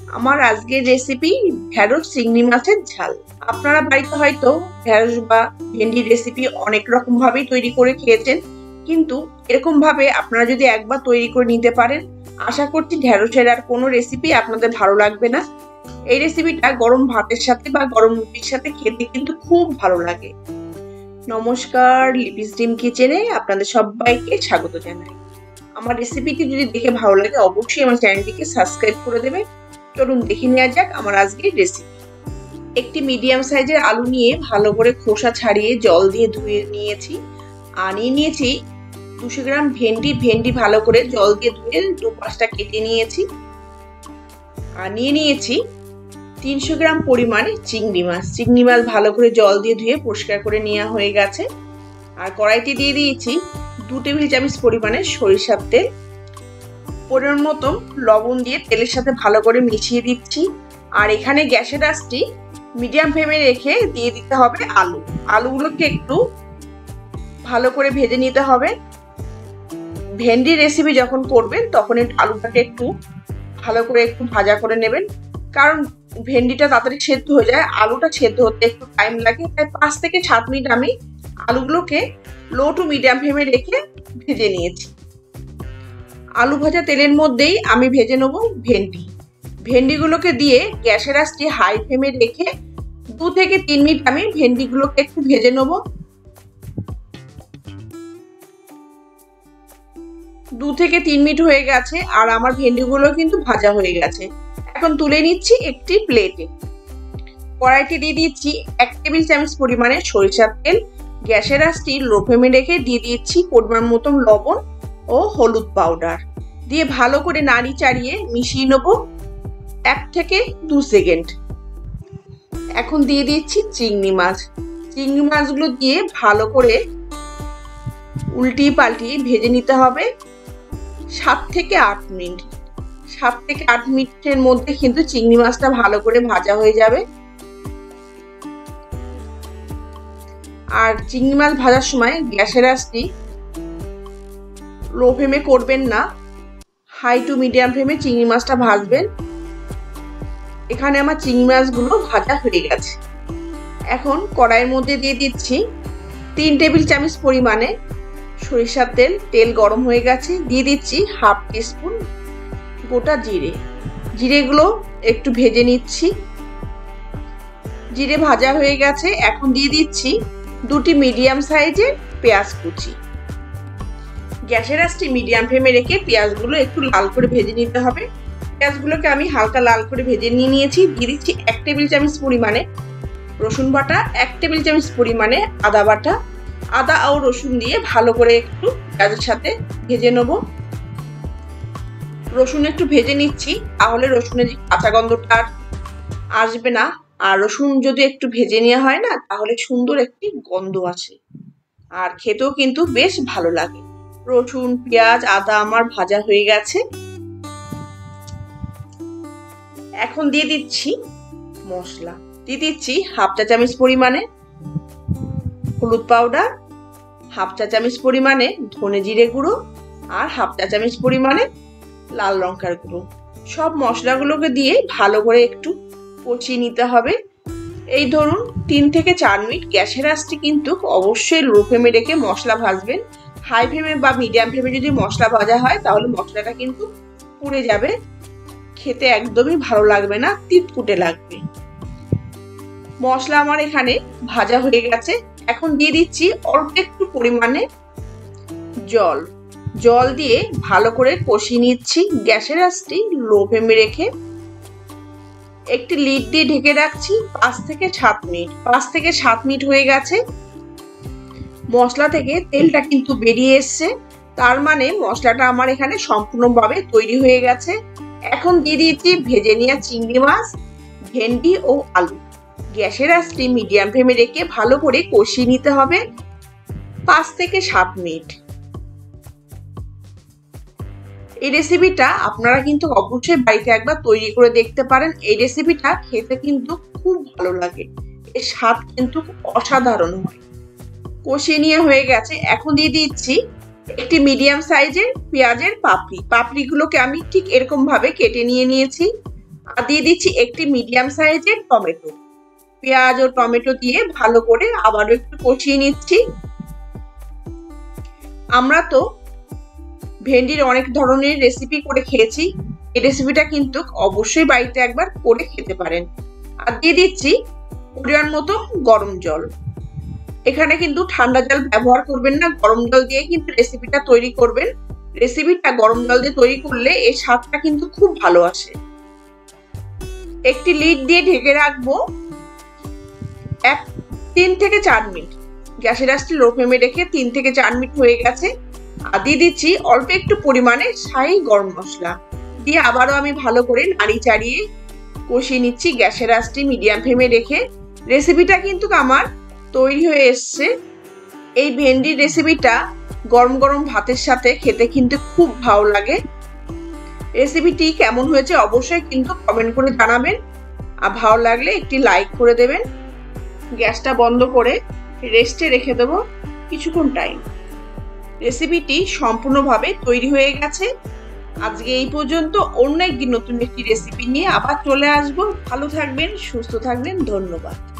আমার আজকের রেসিপি ঢেঁড়স চিংড়ি মাছের ঝাল। আপনারা বাড়িতে হয়তো ঢেঁড়স বা ভেন্ডির রেসিপি অনেক রকম ভাবেই তৈরি করে খেয়েছেন, কিন্তু এরকম ভাবে আপনারা যদি একবার তৈরি করে নিতে পারেন, আশা করছি ঢেঁড়সের আর কোনো রেসিপি আপনাদের ভালো লাগবে না। এই রেসিপিটা গরম ভাতের সাথে বা গরম রুটির সাথে খেতে কিন্তু খুব ভালো লাগে। নমস্কার, লিপিস ড্রিম কিচেনে আপনাদের সবাইকে স্বাগত জানাই। আমার রেসিপিটি যদি দেখে ভালো লাগে অবশ্যই আমার চ্যানেলটিকে সাবস্ক্রাইব করে দেবেন। চলুন দেখে নেওয়া যাক আমার আজকের রেসিপি। একটি মিডিয়াম সাইজের আলু নিয়ে ভালো করে খোসা ছাড়িয়ে জল দিয়ে ধুয়ে নিয়েছি। আর নিয়েছি 200 গ্রাম ভেন্ডি ভালো করে জল দিয়ে ধুয়ে দুপাশটা কেটে নিয়েছি। আর নিয়েছি 300 গ্রাম পরিমাণে চিংড়ি মাছ ভালো করে জল দিয়ে ধুয়ে পরিষ্কার করে নেওয়া হয়ে গেছে। আর কড়াইতে দিয়ে দিয়েছি 2 টেবিল চামচ পরিমাণে সরিষার তেল। পরিমাণ মতো লবণ দিয়ে তেলের সাথে ভালো করে মিশিয়ে দিচ্ছি। আর এখানে গ্যাসের আঁচটি মিডিয়াম ফ্লেমে রেখে দিয়ে দিতে হবে আলুগুলোকে একটু ভালো করে ভেজে নিতে হবে। ভেন্ডি রেসিপি যখন করবেন তখন আলুটাকে একটু ভালো করে একটু ভাজা করে নেবেন, কারণ ভেন্ডিটা তাড়াতাড়ি সেদ্ধ হয়ে যায়, আলুটা সেদ্ধ হতে একটু টাইম লাগে। তাই 5 থেকে 7 মিনিট আমি আলুগুলোকে লো টু মিডিয়াম ফ্লেমে রেখে ভেজে নিয়েছি। আলু ভাজা তেলের মধ্যেই আমি ভেজে নেব ভেন্ডিগুলোকে দিয়ে গ্যাসের আঁচটি হাই ফ্লেমে রেখে 2 থেকে 3 মিনিট আমি ভেন্ডিগুলোকে একটু ভেজে নেব। 2 থেকে 3 মিনিট হয়ে গেছে আর আমার ভেন্ডিগুলো কিন্তু ভাজা হয়ে গেছে। এখন তুলে নিচ্ছি একটি প্লেটে। কড়াইতে দিয়ে দিচ্ছি 1 টেবিল চামচ পরিমাণে সরিষার তেল। গ্যাসের আঁচটি লো ফ্লেমে রেখে দিয়ে দিচ্ছি পরিমাণ মতো লবণ ও হলুদ পাউডার দিয়ে ভালো করে নাড়ি চাড়িয়ে মিশিয়ে নেব 1 থেকে 2 সেকেন্ড। এখন দিয়ে দিচ্ছি চিংড়ি মাছগুলো দিয়ে ভালো করে উল্টিয়ে পাল্টিয়ে ভেজে নিতে হবে 7 থেকে 8 মিনিট। 7 থেকে 8 মিনিটের মধ্যে কিন্তু চিংড়ি মাছটা ভালো করে ভাজা হয়ে যাবে। আর চিংড়ি মাছ ভাজার সময় গ্যাসের আঁচটি লো ফ্লেমে করবেন না, হাই টু মিডিয়াম ফ্লেমে চিংড়ি মাছটা ভাজবেন। এখানে আমার চিংড়ি মাছগুলো ভাজা হয়ে গেছে। এখন কড়াইয়ের মধ্যে দিয়ে দিচ্ছি 3 টেবিল চামচ পরিমাণে সরিষার তেল। তেল গরম হয়ে গেছে, দিয়ে দিচ্ছি হাফ টিস্পুন গোটা জিরেগুলো একটু ভেজে নিচ্ছি। জিরে ভাজা হয়ে গেছে। এখন দিয়ে দিচ্ছি 2টি মিডিয়াম সাইজের পেঁয়াজ কুচি। গ্যাসের আঁচটি মিডিয়াম ফ্লেমে রেখে পেঁয়াজগুলো একটু লাল করে ভেজে নিতে হবে। পেঁয়াজগুলোকে আমি হালকা লাল করে ভেজে নিয়েছি। দিয়ে দিচ্ছি 1 টেবিল চামচ পরিমাণে রসুন বাটা, 1 টেবিল চামচ পরিমাণে আদা বাটা। আদা ও রসুন দিয়ে ভালো করে একটু পেঁয়াজের সাথে ভেজে নেব। রসুন একটু ভেজে নিচ্ছি, তাহলে রসুনের যে কাঁচা গন্ধটা আসবে না। আর রসুন যদি একটু ভেজে নেওয়া হয় না, তাহলে সুন্দর একটি গন্ধ আসে আর খেতেও কিন্তু বেশ ভালো লাগে। রসুন, পেঁয়াজ, আদা আমার ভাজা হয়ে গেছে। এখন দিয়ে দিচ্ছি মশলা। দিয়ে দিচ্ছি হাফ চা চামচ পরিমাণে হলুদ পাউডার, হাফ চা চামচ পরিমাণে ধনে জিরে গুঁড়ো আর হাফ চা চামচ পরিমাণে লাল লঙ্কার গুঁড়ো। সব মশলাগুলোকে দিয়ে ভালো করে একটু কষিয়ে নিতে হবে। এই ধরুন 3 থেকে 4 মিনিট। গ্যাসের আঁচটি কিন্তু অবশ্যই লো ফ্লেমে রেখে মশলা ভাজবেন। হাই ফ্লেমে বা মিডিয়াম ফ্লেমে যদি মশলা ভাজা হয় তাহলে মশলাটা কিন্তু পুড়ে যাবে, খেতে একদমই ভালো লাগবে না, তিতকুটে লাগবে। মশলা আমার এখানে ভাজা হয়ে গেছে। এখন দিয়ে দিচ্ছি অল্প একটু পরিমাণে জল দিয়ে ভালো করে কষিয়ে নিচ্ছি। গ্যাসের আঁচটি লো ফ্লেমে রেখে একটি লিড দিয়ে ঢেকে রাখছি 5 থেকে 7 মিনিট। 5 থেকে 7 মিনিট হয়ে গেছে। মশলা থেকে তেলটা কিন্তু বেরিয়ে এসছে, তার মানে মশলাটা আমার এখানে সম্পূর্ণভাবে তৈরি হয়ে গেছে। এখন দিয়ে দিয়েছি ভেজে নেওয়া চিংড়ি মাছ, ভেন্ডি ও আলু। গ্যাসের আঁচটি মিডিয়াম ফ্লেমে রেখে ভালো করে কষিয়ে নিতে হবে 5 থেকে 7 মিনিট। এই রেসিপিটা আপনারা কিন্তু অবশ্যই বাড়িতে একবার তৈরি করে দেখতে পারেন। এই রেসিপিটা খেতে কিন্তু খুব ভালো লাগে, এর স্বাদ কিন্তু অসাধারণ হয়। কষিয়ে নিয়ে হয়ে গেছে। এখন দিয়ে দিচ্ছি একটি মিডিয়াম সাইজের পেঁয়াজের পাপড়িগুলোকে আমি ঠিক এরকম ভাবে কেটে নিয়েছি। আর দিয়ে দিচ্ছি একটি মিডিয়াম সাইজের টমেটো। পেঁয়াজ ও টমেটো দিয়ে ভালো করে আবারও একটু কষিয়ে নিচ্ছি। আমরা তো ভেন্ডির অনেক ধরনের রেসিপি করে খেয়েছি, এই রেসিপিটা কিন্তু অবশ্যই বাড়িতে একবার করে খেতে পারেন। আর দিয়ে দিচ্ছি পরিমাণ মতো গরম জল। এখানে কিন্তু ঠান্ডা জল ব্যবহার করবেন না, গরম জল দিয়ে কিন্তু রেসিপিটা তৈরি করবেন। রেসিপিটা গরম জল দিয়ে তৈরি করলে এর স্বাদটা কিন্তু খুব ভালো আসে। একটি লিড দিয়ে ঢেকে রাখবো 3 থেকে 4 মিনিট। গ্যাসের আঁচটি লো ফ্লেমে রেখে 3 থেকে 4 মিনিট হয়ে গেছে। আর দিয়ে দিচ্ছি অল্প একটু পরিমাণে শাহি গরম মশলা দিয়ে আবারও আমি ভালো করে নাড়ি চাড়িয়ে কষিয়ে নিচ্ছি গ্যাসের আঁচটি মিডিয়াম ফ্লেমে রেখে। রেসিপিটা কিন্তু আমার তৈরি হয়ে এসছে। এই ভেন্ডির রেসিপিটা গরম গরম ভাতের সাথে খেতে কিন্তু খুব ভালো লাগে। রেসিপিটি কেমন হয়েছে অবশ্যই কিন্তু কমেন্ট করে জানাবেন, আর ভালো লাগলে একটি লাইক করে দেবেন। গ্যাসটা বন্ধ করে রেস্টে রেখে দেবো কিছুক্ষণ টাইম। রেসিপিটি সম্পূর্ণভাবে তৈরি হয়ে গেছে। আজকে এই পর্যন্ত, অন্য একদিন নতুন একটি রেসিপি নিয়ে আবার চলে আসবো। ভালো থাকবেন, সুস্থ থাকবেন, ধন্যবাদ।